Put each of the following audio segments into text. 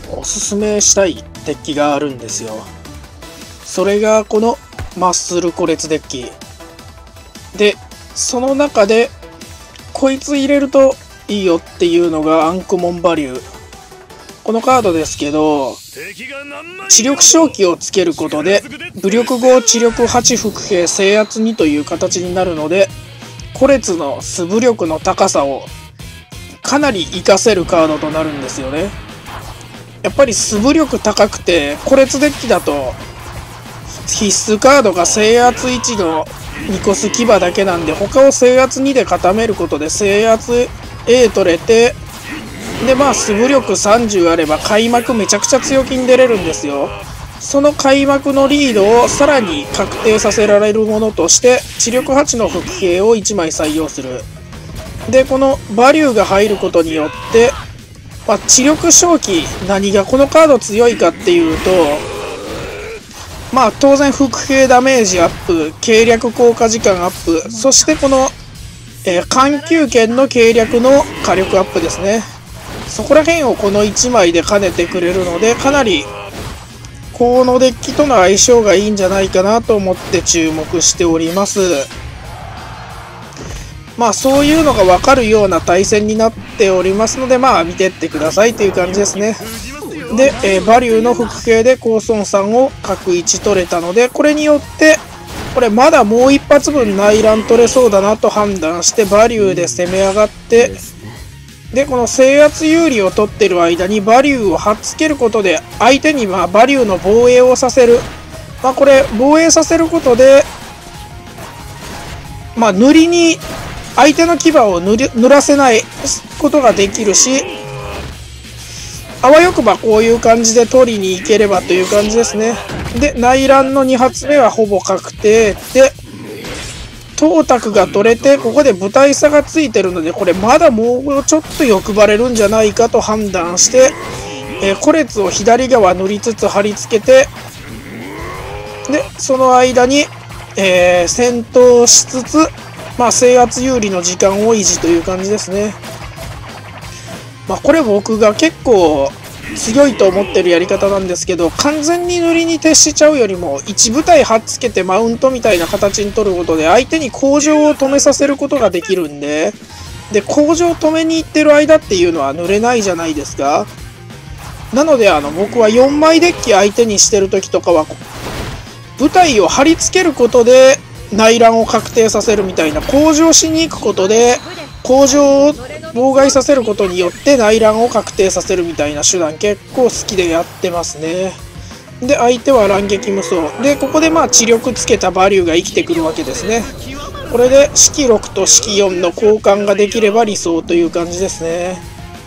おすすめしたいデッキがあるんですよ。それがこのマッスルコレツデッキで、その中でこいつ入れるといいよっていうのがアンクモンバリュー。このカードですけど、知力正気をつけることで武力5、知力8、伏兵、制圧2という形になるので、コレツの素武力の高さをかなり活かせるカードとなるんですよね。やっぱり素武力高くて、コレツデッキだと必須カードが制圧1のニコス牙だけなんで、他を制圧2で固めることで制圧 A 取れて、で素武力30あれば開幕めちゃくちゃ強気に出れるんですよ。その開幕のリードをさらに確定させられるものとして知力8の伏兵を1枚採用する。でこのバリューが入ることによって、知力正気、何がこのカード強いかっていうと、当然伏兵ダメージアップ、計略効果時間アップ、そしてこの、緩急剣の計略の火力アップですね。そこら辺をこの1枚で兼ねてくれるので、かなりこのデッキとの相性がいいんじゃないかなと思って注目しております。そういうのが分かるような対戦になっておりますので、見てってくださいという感じですね。で、バリューの伏兵で高孫さんを角1取れたので、これによってこれまだもう一発分内乱取れそうだなと判断してバリューで攻め上がって、でこの制圧有利を取ってる間にバリューをはっつけることで相手にバリューの防衛をさせる。これ防衛させることで塗りに相手の牙を塗らせないことができるし、あわよくばこういう感じで取りに行ければという感じですね。で内乱の2発目はほぼ確定で、東卓が取れて、ここで舞台差がついてるので、これまだもうちょっと欲張れるんじゃないかと判断して、コレツを左側塗りつつ貼り付けて、でその間に、戦闘しつつ、制圧有利の時間を維持という感じですね。これ僕が結構強いと思ってるやり方なんですけど、完全に塗りに徹しちゃうよりも1部隊はっつけてマウントみたいな形に取ることで相手に工場を止めさせることができるんで、工場を止めに行ってる間っていうのは塗れないじゃないですか。なので僕は4枚デッキ相手にしてる時とかは部隊を貼り付けることで内乱を確定させるみたいな、工場しに行くことで工場を妨害させることによって内乱を確定させるみたいな手段結構好きでやってますね。で相手は乱撃無双で、ここで知力つけたバリューが生きてくるわけですね。これで式6と式4の交換ができれば理想という感じですね。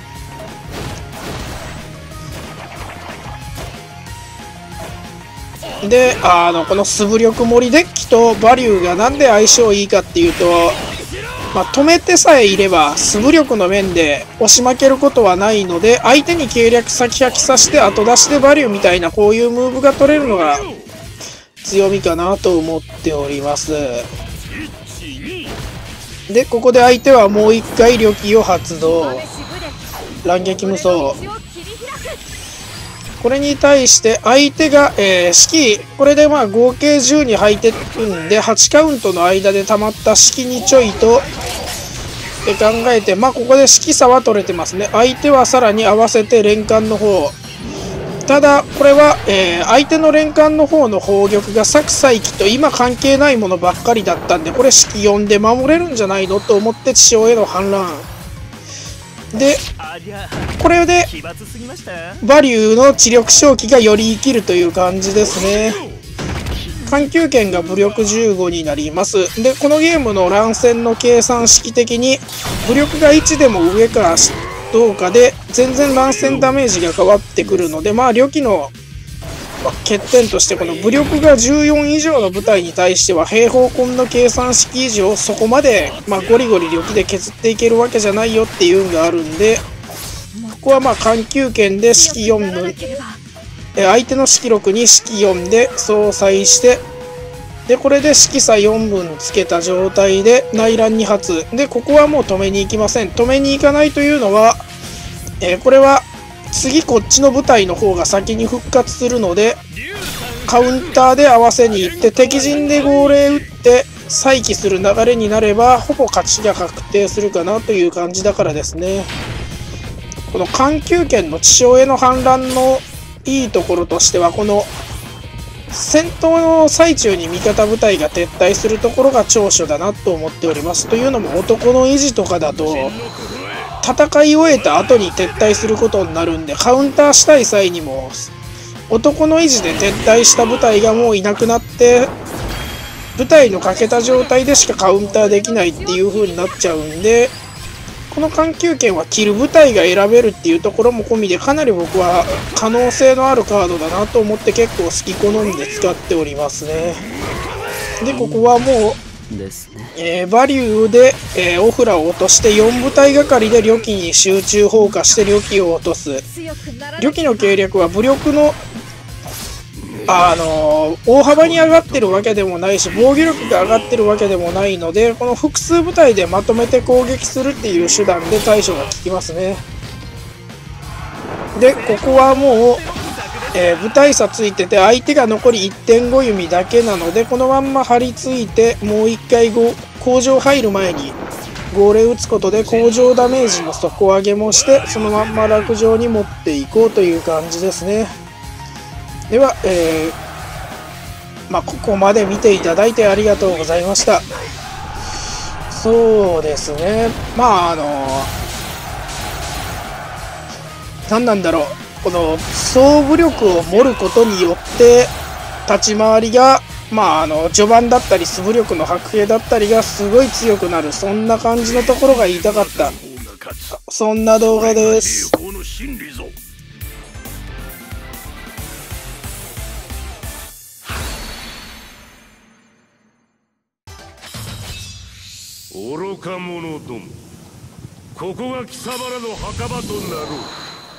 でこの素武力盛りデッキとバリューがなんで相性いいかっていうと、止めてさえいれば素武力の面で押し負けることはないので、相手に計略先焼きさして後出しでバリューみたいなこういうムーブが取れるのが強みかなと思っております。でここで相手はもう一回旅器を発動、乱撃無双。これに対して相手が、式、これで合計10に入ってるんで8カウントの間で溜まった式にちょいと考えて、ここで式差は取れてますね。相手はさらに合わせて連環の方、ただこれは、相手の連環の方の砲玉が作祭機と今関係ないものばっかりだったんで、これ式4で守れるんじゃないのと思って地上への反乱で、これでバリューの知力正気がより生きるという感じですね。緩急剣が武力15になります。でこのゲームの乱戦の計算式的に武力が1でも上かどうかで全然乱戦ダメージが変わってくるので、旅器の欠点としてこの武力が14以上の部隊に対しては平方根の計算式以上そこまでゴリゴリ旅器で削っていけるわけじゃないよっていうのがあるんで、ここは緩急剣で式4分、相手の式6に式4で相殺して、でこれで式差4分つけた状態で内乱2発で、ここはもう止めに行きません。止めに行かないというのは、これは次こっちの部隊の方が先に復活するので、カウンターで合わせに行って敵陣で号令打って再起する流れになればほぼ勝ちが確定するかなという感じだからですね。この環球圏の地上への反乱のいいところとしては、この戦闘の最中に味方部隊が撤退するところが長所だなと思っております。というのも男の維持とかだと戦い終えた後に撤退することになるんで、カウンターしたい際にも男の維持で撤退した部隊がもういなくなって部隊の欠けた状態でしかカウンターできないっていう風になっちゃうんで、この環球圏は切る部隊が選べるっていうところも込みでかなり僕は可能性のあるカードだなと思って結構好き好んで使っておりますね。でここはもう、バリューで、オフラを落として4部隊がかりで旅機に集中砲火して旅機を落とす。旅機の計略は武力の大幅に上がってるわけでもないし防御力が上がってるわけでもないので、この複数部隊でまとめて攻撃するっていう手段で対処が効きますね。でここはもう、部隊差ついてて相手が残り 1.5 弓だけなので、このまんま張り付いてもう一回工場入る前に号令打つことで工場ダメージの底上げもしてそのまんま落城に持っていこうという感じですね。では、ここまで見ていただいてありがとうございました。そうですね、何なんだろう、この総武力を盛ることによって立ち回りが序盤だったり素武力の白兵だったりがすごい強くなる、そんな感じのところが言いたかった、そんな動画です。 愚か者ども、ここが貴様らの墓場となろう。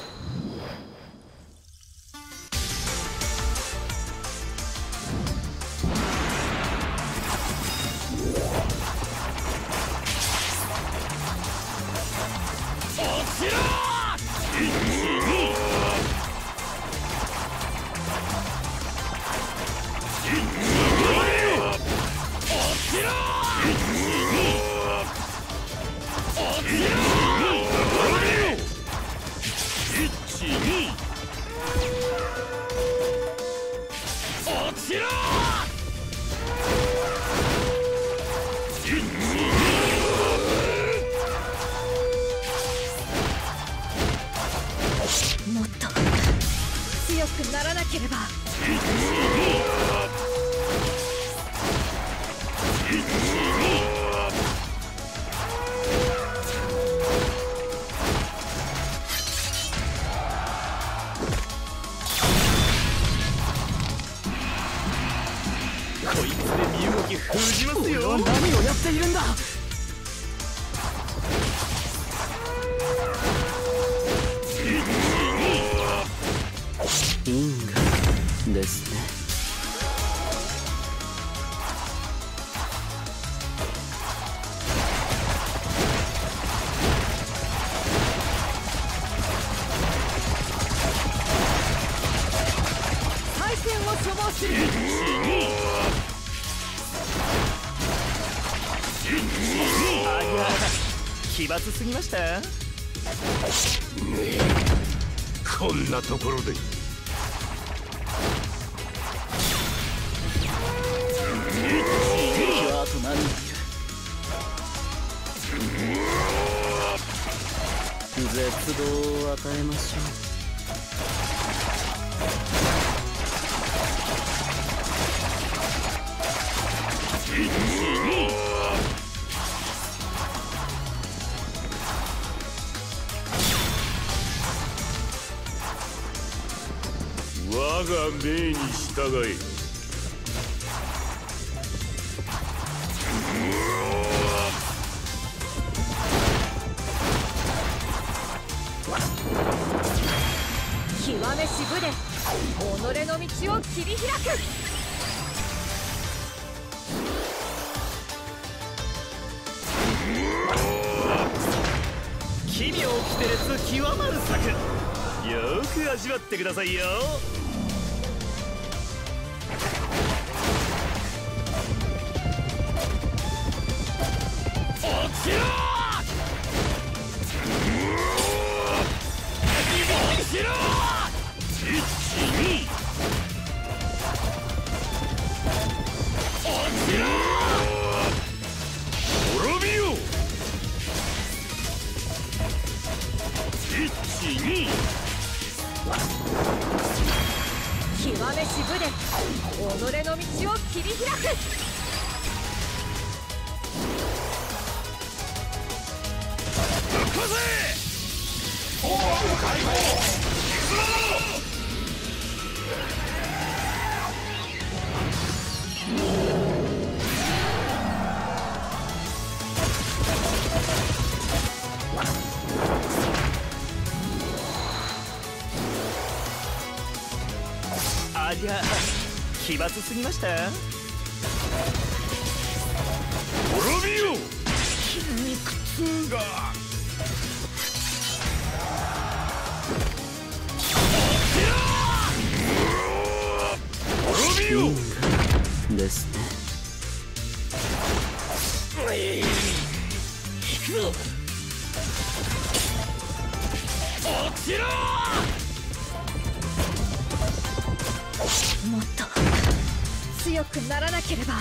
もっと強くならなければ。 こいつで身動き封じますよ。 何をやっているんだ。 因果ですね。 対戦を所望する。 奇抜すぎました。こんなところで敵はあと何人いる。絶望を与えましょう。 我が命に従え。 極めし武で己の道を切り開く。 奇妙奇天烈極まる策。 よく味わってくださいよ。落ちろしろ1、2落ちろ滅びよ1、2 極めし武で己の道を切り開く。 ぶっ壊せ法案解放ありゃ奇抜すぎました。滅びよ筋肉痛が滅びよですね。 行くぞ落ちろもっと強くならなければ。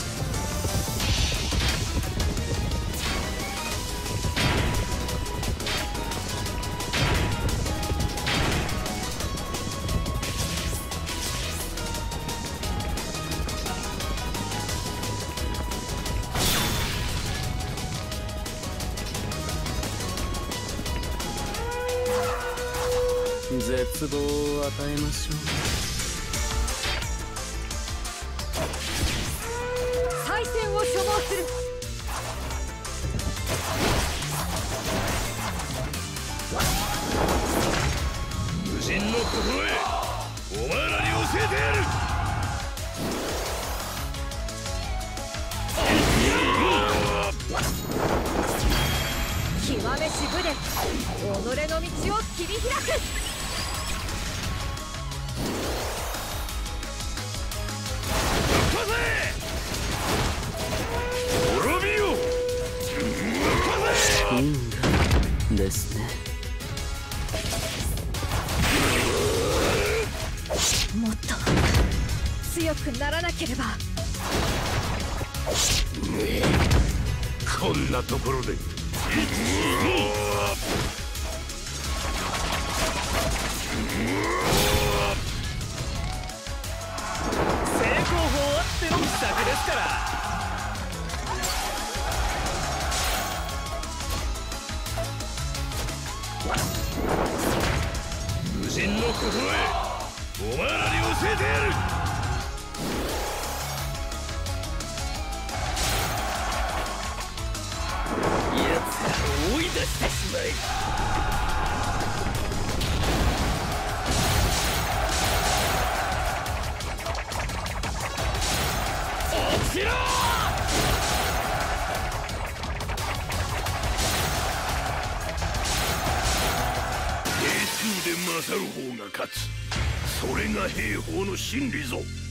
絶望を与えましょう。 再戦を所望する。 無人の心へお前らに教えてやる。 極めし武で己の道を切り開く。 滅びよですね。 もっと強くならなければ。 こんなところで成功法あっての秘策ですから。無人の心へお前らに教えてやる。奴らを追い出してしまえ。落ちろで勝る方が勝つ。それが兵法の真理ぞ。